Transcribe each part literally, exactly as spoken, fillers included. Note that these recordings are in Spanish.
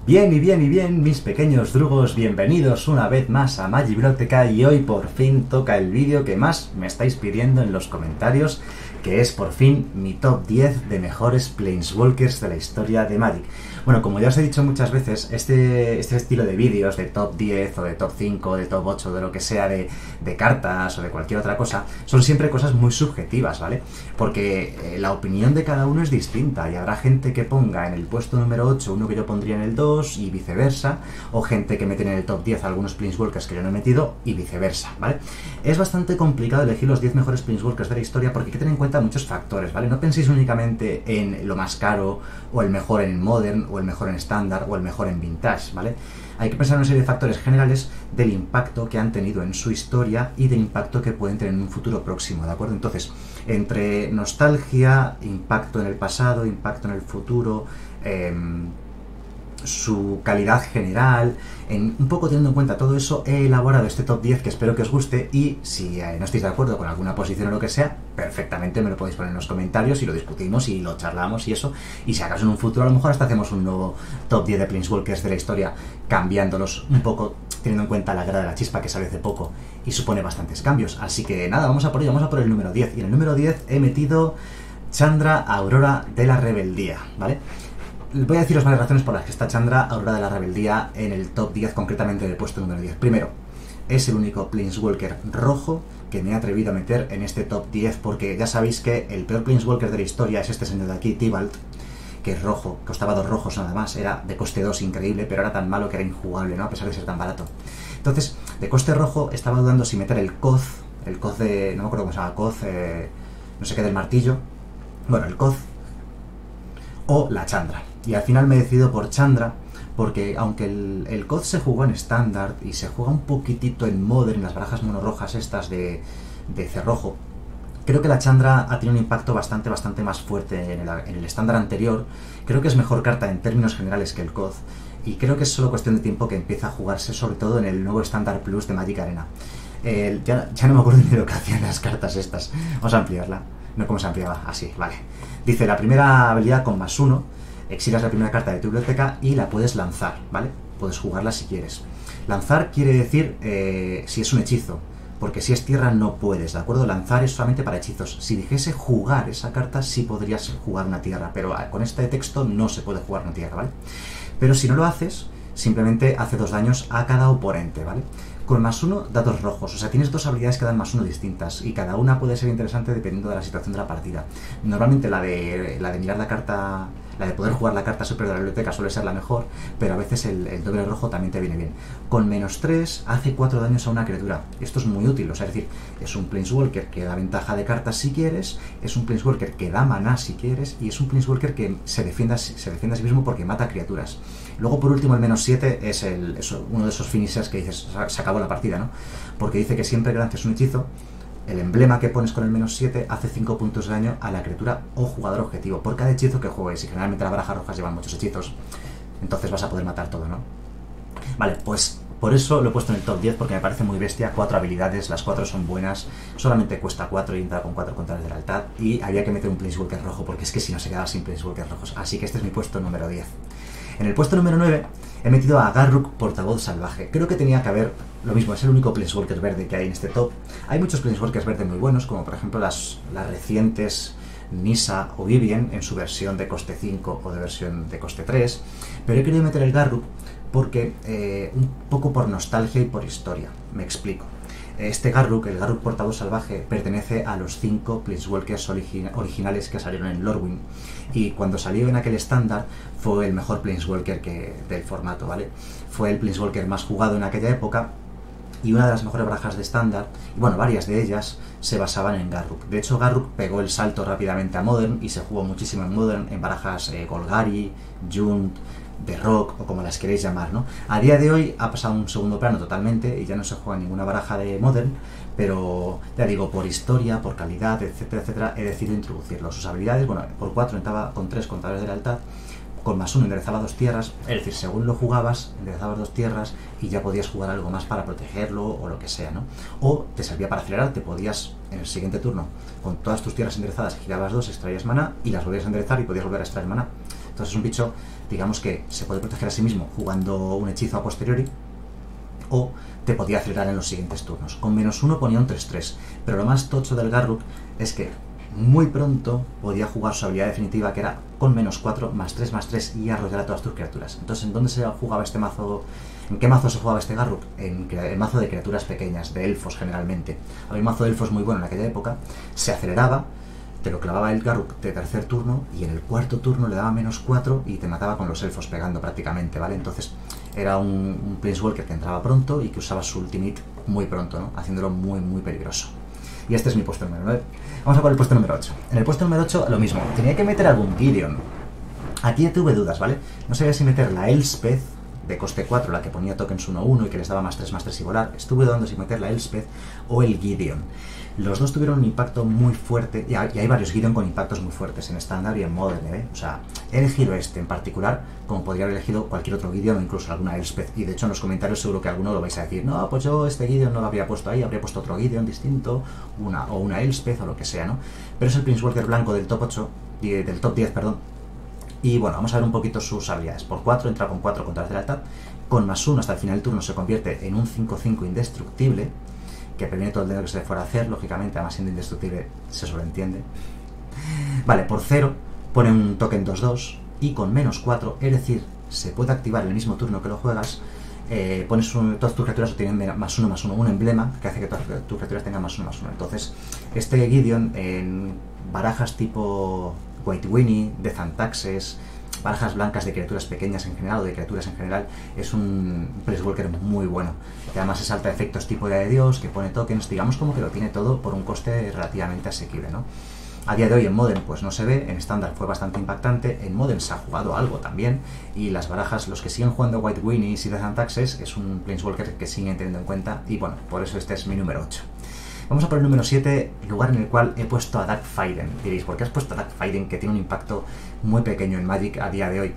Bien y bien y bien, mis pequeños drugos, bienvenidos una vez más a Magibiblioteca y hoy por fin toca el vídeo que más me estáis pidiendo en los comentarios, que es por fin mi top diez de mejores Planeswalkers de la historia de Magic. Bueno, como ya os he dicho muchas veces, este, este estilo de vídeos de top diez o de top cinco, de top ocho, de lo que sea, de, de cartas o de cualquier otra cosa, son siempre cosas muy subjetivas, ¿vale? Porque eh, la opinión de cada uno es distinta y habrá gente que ponga en el puesto número ocho uno que yo pondría en el dos y viceversa, o gente que mete en el top diez algunos Planeswalkers que yo no he metido y viceversa, ¿vale? Es bastante complicado elegir los diez mejores Planeswalkers de la historia porque hay que tener en cuenta muchos factores, ¿vale? No penséis únicamente en lo más caro, o el mejor en Modern, o el mejor en Standard, o el mejor en Vintage, ¿vale? Hay que pensar en una serie de factores generales del impacto que han tenido en su historia y del impacto que pueden tener en un futuro próximo, ¿de acuerdo? Entonces, entre nostalgia, impacto en el pasado, impacto en el futuro, eh, su calidad general, en, un poco teniendo en cuenta todo eso, he elaborado este top diez que espero que os guste y si eh, no estáis de acuerdo con alguna posición o lo que sea, perfectamente me lo podéis poner en los comentarios y lo discutimos y lo charlamos y eso, y si acaso en un futuro a lo mejor hasta hacemos un nuevo top diez de Planeswalkers de la historia, cambiándolos un poco, teniendo en cuenta la guerra de la chispa que salió hace poco y supone bastantes cambios, así que nada, vamos a por ello, vamos a por el número diez, y en el número diez he metido Chandra Aurora de la Rebeldía, ¿vale? Voy a deciros varias razones por las que está Chandra Aurora de la Rebeldía en el top diez, concretamente en el puesto número diez. Primero, es el único Planeswalker rojo que me he atrevido a meter en este top diez, porque ya sabéis que el peor Planeswalker de la historia es este señor de aquí, Tibalt, que es rojo, costaba dos rojos nada más, era de coste dos, increíble, pero era tan malo que era injugable, ¿no? A pesar de ser tan barato. Entonces, de coste rojo estaba dudando si meter el Koz, el Koz de... no me acuerdo cómo se llama, Koz, eh, no sé qué, del martillo, bueno, el Koz, o la Chandra. Y al final me he decidido por Chandra, porque aunque el, el Koz se jugó en Standard y se juega un poquitito en Modern, en las barajas monorrojas estas de, de cerrojo, creo que la Chandra ha tenido un impacto bastante, bastante más fuerte en el, en el estándar anterior. Creo que es mejor carta en términos generales que el Koz, y creo que es solo cuestión de tiempo que empieza a jugarse, sobre todo en el nuevo Standard Plus de Magic Arena. Eh, ya, ya no me acuerdo ni de lo que hacían las cartas estas. Vamos a ampliarla. No, ¿cómo se ampliaba? Así, vale. Dice, la primera habilidad con más uno, exilas la primera carta de tu biblioteca y la puedes lanzar, ¿vale? Puedes jugarla si quieres. Lanzar quiere decir eh, si es un hechizo, porque si es tierra no puedes, ¿de acuerdo? Lanzar es solamente para hechizos. Si dijese jugar esa carta, sí podrías jugar una tierra, pero con este texto no se puede jugar una tierra, ¿vale? Pero si no lo haces, simplemente hace dos daños a cada oponente, ¿vale? Con más uno da dos rojos, o sea, tienes dos habilidades que dan más uno distintas y cada una puede ser interesante dependiendo de la situación de la partida. Normalmente la de, la de mirar la carta, la de poder jugar la carta superior de la biblioteca suele ser la mejor, pero a veces el, el doble rojo también te viene bien. Con menos tres hace cuatro daños a una criatura. Esto es muy útil, o sea, es decir, es un Planeswalker que da ventaja de cartas si quieres, es un Planeswalker que da maná si quieres, y es un Planeswalker que se defiende, se defiende a sí mismo porque mata criaturas. Luego, por último, el menos siete es, el, es uno de esos finishers que dices, se acabó la partida, ¿no? Porque dice que siempre que lances un hechizo, el emblema que pones con el menos siete hace cinco puntos de daño a la criatura o jugador objetivo por cada hechizo que juegues, y generalmente las barajas rojas llevan muchos hechizos, entonces vas a poder matar todo, ¿no? Vale, pues por eso lo he puesto en el top diez, porque me parece muy bestia. Cuatro habilidades, las cuatro son buenas, solamente cuesta cuatro y entra con cuatro contadores de lealtad, y había que meter un Planeswalker rojo, porque es que si no se quedaba sin Planeswalkers rojos, así que este es mi puesto número diez. En el puesto número nueve he metido a Garruk, portavoz salvaje. Creo que tenía que haber lo mismo, es el único Planeswalker verde que hay en este top. Hay muchos Planeswalkers verdes muy buenos, como por ejemplo las, las recientes Nissa o Vivien en su versión de coste cinco o de versión de coste tres, pero he querido meter el Garruk porque eh, un poco por nostalgia y por historia. Me explico. Este Garruk, el Garruk portavoz salvaje, pertenece a los cinco Planeswalkers origi originales que salieron en Lorwyn, y cuando salió en aquel estándar fue el mejor Planeswalker que, del formato, ¿vale? Fue el Planeswalker más jugado en aquella época, y una de las mejores barajas de estándar, y bueno, varias de ellas se basaban en Garruk. De hecho, Garruk pegó el salto rápidamente a Modern y se jugó muchísimo en Modern, en barajas eh, Golgari, Junt, de Rock, o como las queréis llamar, ¿no? A día de hoy ha pasado a un segundo plano totalmente y ya no se juega en ninguna baraja de Modern, pero ya digo, por historia, por calidad, etcétera, etcétera, he decidido introducirlo. Sus habilidades, bueno, por cuatro entraba con tres contadores de lealtad, con más uno enderezaba dos tierras, es decir, según lo jugabas, enderezabas dos tierras y ya podías jugar algo más para protegerlo o lo que sea, ¿no? O te servía para acelerar, te podías, en el siguiente turno, con todas tus tierras enderezadas, girabas dos, extraías maná y las volvías a enderezar y podías volver a extraer maná. Entonces es un bicho digamos que se puede proteger a sí mismo jugando un hechizo a posteriori, o te podía acelerar en los siguientes turnos. Con menos uno ponía un tres tres, pero lo más tocho del Garruk es que muy pronto podía jugar su habilidad definitiva, que era con menos cuatro, más tres, más tres, y arrollar a todas tus criaturas. Entonces, ¿en dónde se jugaba este mazo? ¿En qué mazo se jugaba este Garruk? En el mazo de criaturas pequeñas, de elfos generalmente. Había un mazo de elfos muy bueno en aquella época, se aceleraba, te lo clavaba el Garruk de tercer turno, y en el cuarto turno le daba menos cuatro y te mataba con los elfos pegando prácticamente, ¿vale? Entonces era un, un Planeswalker que entraba pronto y que usaba su ultimate muy pronto, ¿no? Haciéndolo muy, muy peligroso. Y este es mi puesto número nueve. Vamos a por el puesto número ocho. En el puesto número ocho, lo mismo. Tenía que meter algún Gideon. Aquí tuve dudas, ¿vale? No sabía si meter la Elspeth de coste cuatro, la que ponía tokens uno uno y que les daba más tres, más tres y volar. Estuve dudando si meter la Elspeth o el Gideon. Los dos tuvieron un impacto muy fuerte, y hay varios Gideon con impactos muy fuertes en estándar y en Modern, ¿eh? O sea, he elegido este en particular, como podría haber elegido cualquier otro Gideon o incluso alguna Elspeth, y de hecho en los comentarios seguro que alguno lo vais a decir, no, pues yo este Gideon no lo habría puesto ahí, habría puesto otro Gideon distinto, una o una Elspeth o lo que sea, ¿no? Pero es el Planeswalker blanco del top ocho, del top diez, perdón, y bueno, vamos a ver un poquito sus habilidades. Por cuatro, entra con cuatro contra la lealtad, con más uno hasta el final del turno se convierte en un cinco cinco indestructible, que previene todo el daño que se le fuera a hacer, lógicamente, además siendo indestructible se sobreentiende. Vale, por cero pone un token dos dos y con menos cuatro, es decir, se puede activar el mismo turno que lo juegas, eh, pones un, todas tus criaturas tienen más uno más uno, un emblema que hace que todas tus criaturas tengan más uno más uno. Entonces, este Gideon en barajas tipo White Winnie, Death and Taxes, barajas blancas de criaturas pequeñas en general o de criaturas en general, es un Planeswalker muy bueno, que además se salta efectos tipo de Dios, que pone tokens, digamos como que lo tiene todo por un coste relativamente asequible, ¿no? A día de hoy en Modern pues no se ve, en estándar fue bastante impactante, en Modern se ha jugado algo también, y las barajas, los que siguen jugando White Winnies y Death and Taxes, es un Planeswalker que siguen teniendo en cuenta, y bueno, por eso este es mi número ocho. Vamos a por el número siete, lugar en el cual he puesto a Dark Faiden. Diréis, ¿por qué has puesto a Dark Faiden, que tiene un impacto muy pequeño en Magic a día de hoy?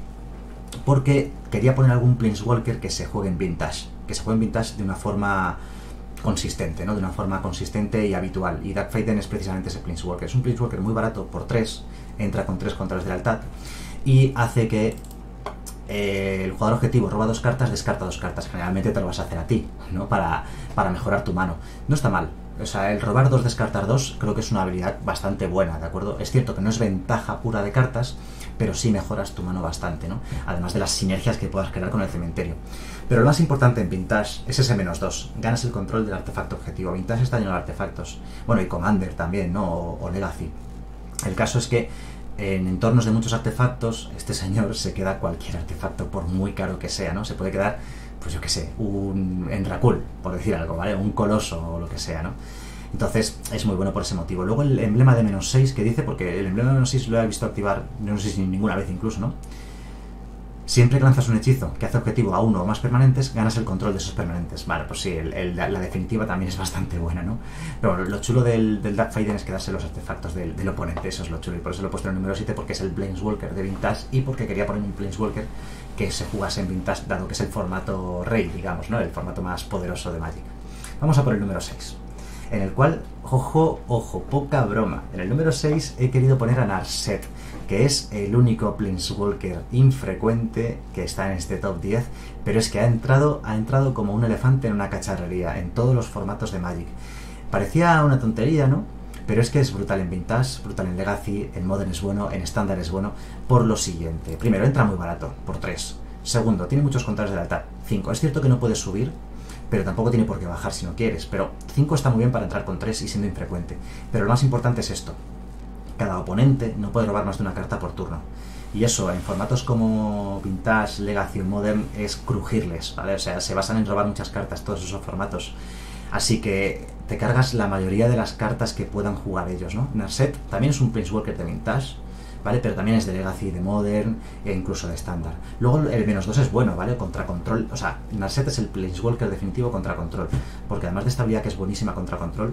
Porque quería poner algún Planeswalker que se juegue en Vintage, que se juegue en Vintage de una forma consistente, ¿no? De una forma consistente y habitual. Y Dark Faiden es precisamente ese Planeswalker. Es un Planeswalker muy barato por tres, entra con tres contras de lealtad y hace que eh, el jugador objetivo roba dos cartas, descarta dos cartas. Generalmente te lo vas a hacer a ti, ¿no? Para, para mejorar tu mano. No está mal. O sea, el robar dos, descartar dos, creo que es una habilidad bastante buena, ¿de acuerdo? Es cierto que no es ventaja pura de cartas, pero sí mejoras tu mano bastante, ¿no? Además de las sinergias que puedas crear con el cementerio. Pero lo más importante en Vintage es ese menos dos. Ganas el control del artefacto objetivo. Vintage está lleno de artefactos. Bueno, y Commander también, ¿no? O, o Legacy. El caso es que en entornos de muchos artefactos, este señor se queda cualquier artefacto, por muy caro que sea, ¿no? Se puede quedar, pues yo qué sé, un Enrakul, por decir algo, ¿vale? Un Coloso o lo que sea, ¿no? Entonces es muy bueno por ese motivo. Luego el emblema de menos seis que dice, porque el emblema de menos seis lo he visto activar, no sé si ninguna vez incluso, ¿no? Siempre que lanzas un hechizo que hace objetivo a uno o más permanentes, ganas el control de esos permanentes. Vale, pues sí, el, el, la definitiva también es bastante buena, ¿no? Pero lo chulo del, del Dark Faiden es quedarse los artefactos del, del oponente, eso es lo chulo. Y por eso lo he puesto en el número siete, porque es el Planeswalker de Vintage y porque quería poner un Planeswalker que se jugase en Vintage, dado que es el formato rey, digamos, ¿no? El formato más poderoso de Magic. Vamos a por el número seis. En el cual, ojo, ojo, poca broma. En el número seis he querido poner a Narset, que es el único Planeswalker infrecuente que está en este top diez, pero es que ha entrado, ha entrado como un elefante en una cacharrería, en todos los formatos de Magic. Parecía una tontería, ¿no? Pero es que es brutal en Vintage, brutal en Legacy, en Modern es bueno, en Standard es bueno, por lo siguiente. Primero, entra muy barato, por tres. Segundo, tiene muchos contras de lealtad, cinco. Es cierto que no puedes subir, pero tampoco tiene por qué bajar si no quieres, pero cinco está muy bien para entrar con tres y siendo infrecuente. Pero lo más importante es esto: cada oponente no puede robar más de una carta por turno. Y eso, en formatos como Vintage, Legacy o Modern, es crujirles, ¿vale? O sea, se basan en robar muchas cartas todos esos formatos. Así que te cargas la mayoría de las cartas que puedan jugar ellos, ¿no? Narset también es un Planeswalker de Vintage, ¿vale? Pero también es de Legacy, de Modern e incluso de Standard. Luego el menos dos es bueno, ¿vale? Contra control, o sea, Narset es el Planeswalker definitivo contra control, porque además de esta habilidad que es buenísima contra control,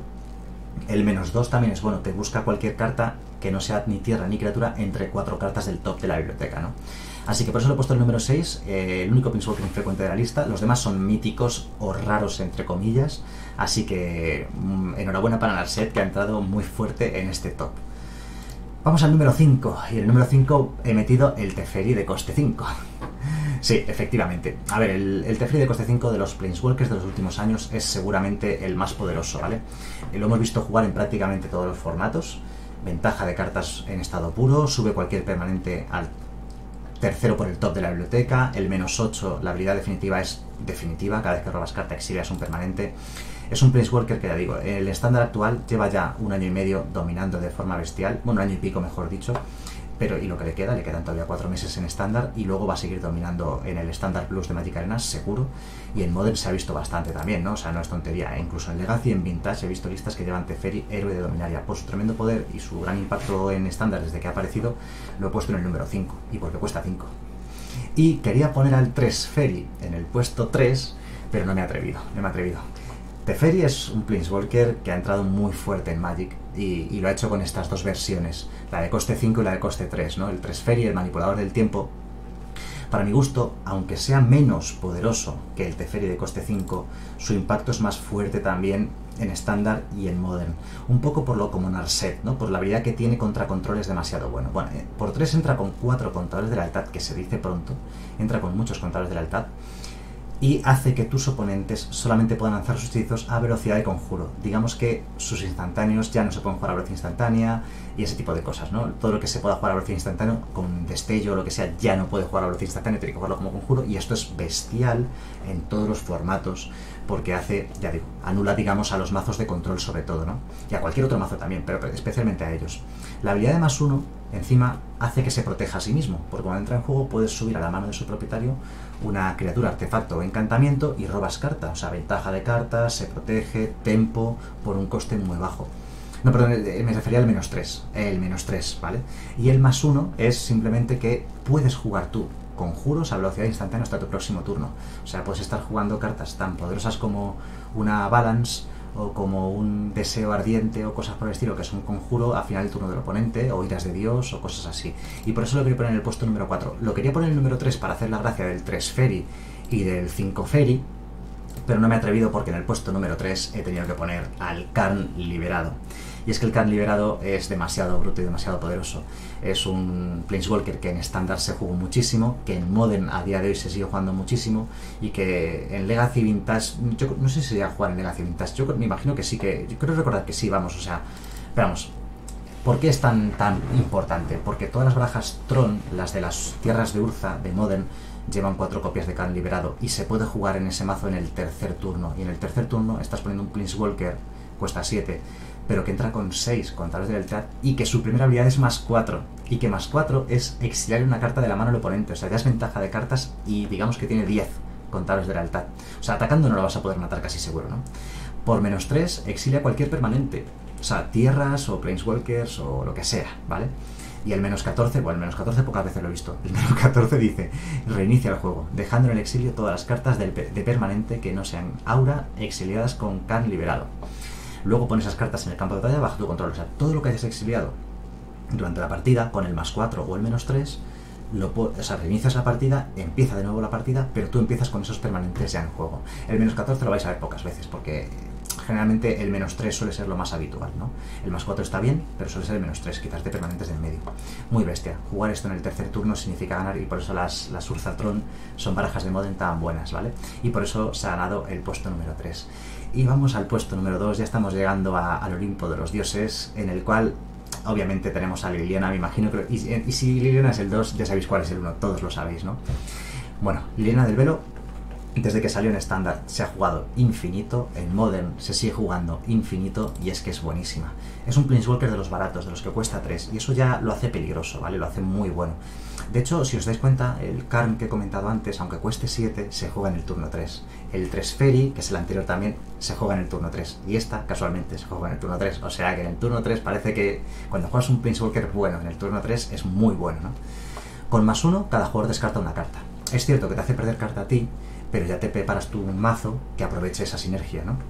el menos dos también es bueno, te busca cualquier carta que no sea ni tierra ni criatura entre cuatro cartas del top de la biblioteca, ¿no? Así que por eso le he puesto el número seis, eh, el único Planeswalker infrecuente de la lista. Los demás son míticos o raros, entre comillas, así que mmm, enhorabuena para Narset, que ha entrado muy fuerte en este top. Vamos al número cinco, y en el número cinco he metido el Teferi de coste cinco. Sí, efectivamente. A ver, el, el Teferi de coste cinco de los Planeswalkers de los últimos años es seguramente el más poderoso, ¿vale? Lo hemos visto jugar en prácticamente todos los formatos. Ventaja de cartas en estado puro, sube cualquier permanente al tercero por el top de la biblioteca. El menos ocho, la habilidad definitiva es definitiva, cada vez que robas carta exilias un permanente. Es un Planeswalker que, ya digo, el estándar actual lleva ya un año y medio dominando de forma bestial, bueno, un año y pico mejor dicho, pero y lo que le queda, le quedan todavía cuatro meses en estándar y luego va a seguir dominando en el estándar plus de Magic Arena, seguro, y en Modern se ha visto bastante también, ¿no? O sea, no es tontería, ¿eh? Incluso en Legacy y en Vintage he visto listas que llevan Teferi, héroe de Dominaria, por su tremendo poder y su gran impacto en estándar desde que ha aparecido, lo he puesto en el número cinco, y porque cuesta cinco. Y quería poner al Teferi en el puesto tres, pero no me he atrevido, no me he atrevido. Teferi es un Planeswalker que ha entrado muy fuerte en Magic y, y lo ha hecho con estas dos versiones, la de coste cinco y la de coste tres, ¿no? El Teferi, el manipulador del tiempo, para mi gusto, aunque sea menos poderoso que el Teferi de coste cinco, su impacto es más fuerte también en estándar y en Modern. Un poco por lo como Narset, ¿no? Por la habilidad que tiene contra control es demasiado bueno. Bueno, eh, por tres entra con cuatro contadores de lealtad, que se dice pronto, entra con muchos contadores de lealtad, y hace que tus oponentes solamente puedan lanzar sus hechizos a velocidad de conjuro. Digamos que sus instantáneos ya no se pueden jugar a velocidad instantánea y ese tipo de cosas, ¿no? Todo lo que se pueda jugar a velocidad instantánea, con destello o lo que sea, ya no puede jugar a velocidad instantánea, tiene que jugarlo como conjuro, y esto es bestial en todos los formatos, porque hace, ya digo, anula, digamos, a los mazos de control sobre todo, ¿no? Y a cualquier otro mazo también, pero especialmente a ellos. La habilidad de más uno, encima, hace que se proteja a sí mismo, porque cuando entra en juego puedes subir a la mano de su propietario una criatura, artefacto o encantamiento y robas carta, o sea, ventaja de cartas, se protege, tempo, por un coste muy bajo. No, perdón, me refería al menos tres, el menos tres, ¿vale? Y el más uno es simplemente que puedes jugar tú conjuros a velocidad instantánea hasta tu próximo turno. O sea, puedes estar jugando cartas tan poderosas como una Balance o como un Deseo Ardiente o cosas por el estilo, que es un conjuro a final del turno del oponente, o Iras de Dios o cosas así. Y por eso lo quería poner en el puesto número cuatro. Lo quería poner en el número tres para hacer la gracia del tres Feri y del cinco Feri, pero no me he atrevido porque en el puesto número tres he tenido que poner al Karn Liberado. Y es que el Karn Liberado es demasiado bruto y demasiado poderoso. Es un Planeswalker que en estándar se jugó muchísimo, que en Modern a día de hoy se sigue jugando muchísimo, y que en Legacy Vintage, yo no sé si se llega a jugar en Legacy Vintage, yo me imagino que sí, que yo creo recordar que sí, vamos, o sea, pero vamos, ¿por qué es tan, tan importante? Porque todas las barajas Tron, las de las tierras de Urza, de Modern, llevan cuatro copias de Karn Liberado, y se puede jugar en ese mazo en el tercer turno, y en el tercer turno estás poniendo un Planeswalker, cuesta siete, pero que entra con seis contadores de lealtad y que su primera habilidad es más cuatro, y que más cuatro es exiliar una carta de la mano al oponente, o sea, ya es ventaja de cartas y digamos que tiene diez contadores de lealtad, o sea, atacando no lo vas a poder matar casi seguro, ¿no? Por menos tres exilia cualquier permanente, o sea, tierras o planeswalkers o lo que sea, ¿vale? Y el menos catorce, bueno, el menos catorce pocas veces lo he visto, el menos catorce dice, reinicia el juego, dejando en el exilio todas las cartas del, de permanente que no sean aura exiliadas con Karn Liberado. Luego pones esas cartas en el campo de batalla bajo tu control. O sea, todo lo que hayas exiliado durante la partida, con el más cuatro o el menos tres, lo, o sea, reinicias la partida, empieza de nuevo la partida, pero tú empiezas con esos permanentes ya en juego. El menos catorce lo vais a ver pocas veces, porque generalmente el menos tres suele ser lo más habitual, ¿no? El más cuatro está bien, pero suele ser el menos tres, quitarte permanentes del medio. Muy bestia. Jugar esto en el tercer turno significa ganar, y por eso las, las Urzatron son barajas de Modern tan buenas, ¿vale? Y por eso se ha ganado el puesto número tres. Y vamos al puesto número dos, ya estamos llegando a, al Olimpo de los Dioses, en el cual obviamente tenemos a Liliana, me imagino, que, y, y si Liliana es el dos, ya sabéis cuál es el uno, todos lo sabéis, ¿no? Bueno, Liliana del Velo, desde que salió en estándar se ha jugado infinito, en Modern se sigue jugando infinito, y es que es buenísima. Es un Planeswalker de los baratos, de los que cuesta tres, y eso ya lo hace peligroso, ¿vale? Lo hace muy bueno. De hecho, si os dais cuenta, el Karn que he comentado antes, aunque cueste siete, se juega en el turno tres. El tres Feri, que es el anterior también, se juega en el turno tres. Y esta, casualmente, se juega en el turno tres. O sea que en el turno tres parece que cuando juegas un Planeswalker bueno en el turno tres es muy bueno, ¿no? Con más uno, cada jugador descarta una carta. Es cierto que te hace perder carta a ti, pero ya te preparas tú un mazo que aproveche esa sinergia, ¿no?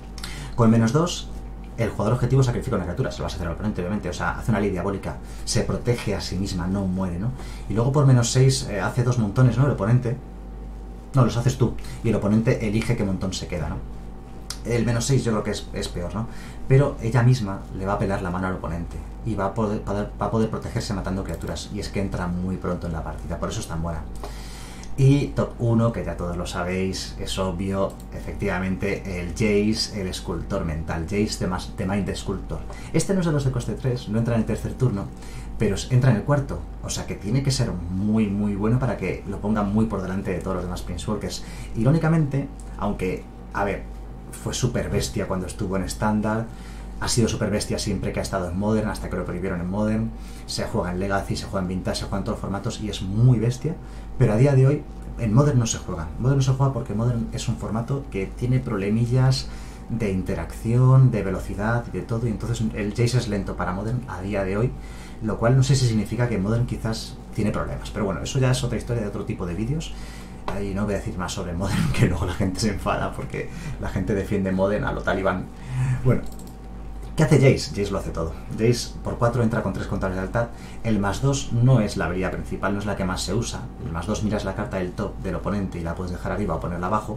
Con menos dos, el jugador objetivo sacrifica una criatura, se lo vas a hacer al oponente, obviamente, o sea, hace una ley diabólica, se protege a sí misma, no muere, ¿no? Y luego por menos seis eh, hace dos montones, ¿no? El oponente, no, los haces tú, y el oponente elige qué montón se queda, ¿no? El menos seis yo creo que es, es peor, ¿no? Pero ella misma le va a pelar la mano al oponente y va a, poder, va a poder protegerse matando criaturas. Y es que entra muy pronto en la partida, por eso es tan buena. Y top uno, que ya todos lo sabéis, es obvio, efectivamente, el Jace, el escultor mental. Jace de Mind Sculptor. Este no es de los de coste tres, no entra en el tercer turno, pero entra en el cuarto. O sea que tiene que ser muy, muy bueno para que lo pongan muy por delante de todos los demás Planeswalkers. Irónicamente, aunque, a ver, fue súper bestia cuando estuvo en estándar, ha sido súper bestia siempre que ha estado en Modern, hasta que lo prohibieron en Modern, se juega en Legacy, se juega en Vintage, se juega en todos los formatos y es muy bestia, pero a día de hoy en Modern no se juega. Modern no se juega porque Modern es un formato que tiene problemillas de interacción, de velocidad y de todo, y entonces el Jace es lento para Modern a día de hoy, lo cual no sé si significa que Modern quizás tiene problemas, pero bueno, eso ya es otra historia de otro tipo de vídeos. Y no voy a decir más sobre Modern, que luego la gente se enfada porque la gente defiende Modern a lo talibán. Bueno, ¿qué hace Jace? Jace lo hace todo. Jace por cuatro entra con tres contra lealtad. El más dos no es la habilidad principal, no es la que más se usa. El más dos miras la carta del top del oponente y la puedes dejar arriba o ponerla abajo.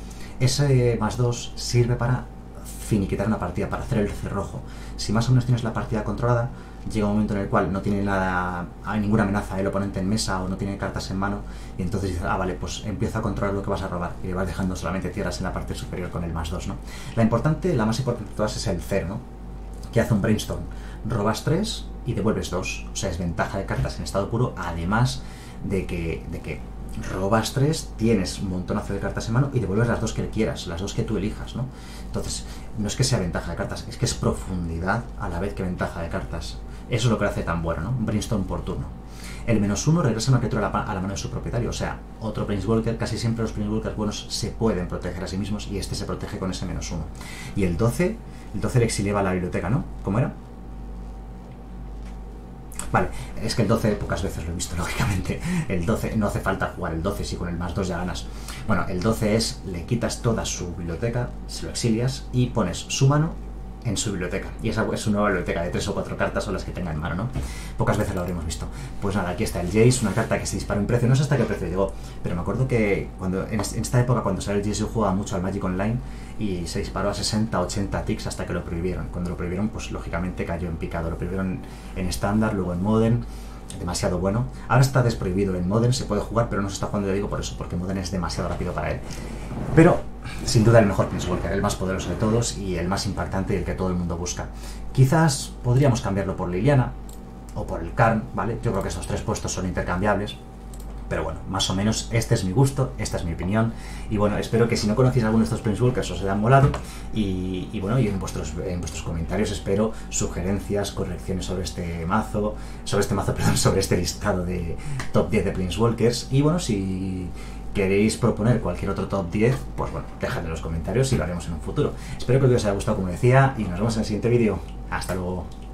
Ese más dos sirve para finiquitar una partida, para hacer el cerrojo. Si más o menos tienes la partida controlada, llega un momento en el cual no tiene nada, hay ninguna amenaza el oponente en mesa o no tiene cartas en mano, y entonces dices, ah vale, pues empieza a controlar lo que vas a robar y vas dejando solamente tierras en la parte superior con el más dos, ¿no? La importante, la más importante de todas es el cero, ¿no? Que hace un brainstorm. Robas tres y devuelves dos. O sea, es ventaja de cartas en estado puro, además de que, de que robas tres, tienes un montonazo de cartas en mano y devuelves las dos que quieras, las dos que tú elijas, ¿no? Entonces, no es que sea ventaja de cartas, es que es profundidad a la vez que ventaja de cartas. Eso es lo que lo hace tan bueno, ¿no? Un brainstorm por turno. El menos uno regresa una criatura a la, a la mano de su propietario, o sea, otro Planeswalker. Casi siempre los Planeswalkers buenos se pueden proteger a sí mismos y este se protege con ese menos uno. Y el doce, el doce le exiliaba a la biblioteca, ¿no? ¿Cómo era? Vale, es que el doce pocas veces lo he visto, lógicamente. El doce, no hace falta jugar el doce, si con el más dos ya ganas. Bueno, el doce es, le quitas toda su biblioteca, se lo exilias y pones su mano en su biblioteca. Y esa es su nueva biblioteca de tres o cuatro cartas o las que tenga en mano, ¿no? Pocas veces lo habremos visto. Pues nada, aquí está el Jace, una carta que se disparó en precio. No sé hasta qué precio llegó, pero me acuerdo que cuando en esta época, cuando salió el Jace, yo jugaba mucho al Magic Online y se disparó a sesenta, ochenta ticks hasta que lo prohibieron. Cuando lo prohibieron, pues lógicamente cayó en picado. Lo prohibieron en estándar, luego en Modern. Demasiado bueno. Ahora está desprohibido en Modern, se puede jugar, pero no se está jugando, yo digo por eso, porque Modern es demasiado rápido para él. Pero, sin duda, el mejor Planeswalker, el más poderoso de todos y el más impactante y el que todo el mundo busca. Quizás podríamos cambiarlo por Liliana o por el Karn, ¿vale? Yo creo que esos tres puestos son intercambiables. Pero bueno, más o menos este es mi gusto, esta es mi opinión. Y bueno, espero que si no conocéis alguno de estos Planeswalkers os hayan molado. Y, y bueno, y en vuestros, en vuestros comentarios espero sugerencias, correcciones sobre este mazo, sobre este mazo, perdón, sobre este listado de top diez de Planeswalkers. Y bueno, si queréis proponer cualquier otro top diez, pues bueno, dejadlo en los comentarios y lo haremos en un futuro. Espero que el vídeo os haya gustado, como decía, y nos vemos en el siguiente vídeo. Hasta luego.